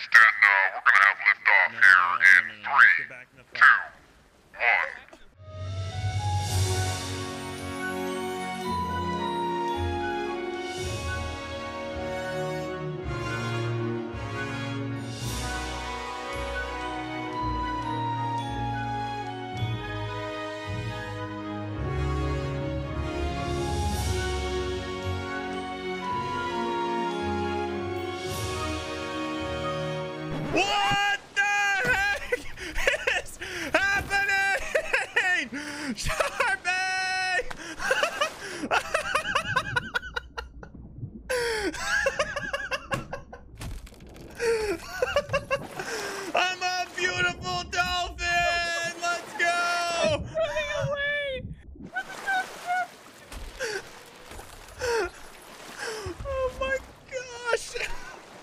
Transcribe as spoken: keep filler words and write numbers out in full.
then uh, we're gonna have liftoff No, here no, in no, no, no. three, Let's get back in the flight. two, one. Whoa!